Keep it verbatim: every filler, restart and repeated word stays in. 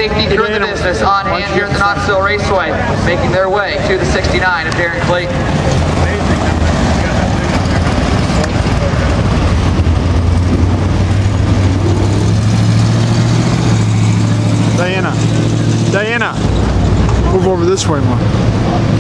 safety crew in the business on hand here at the Knoxville Raceway, making their way to the sixty-nine of Darren Clayton. Diana, Diana, move over this way more.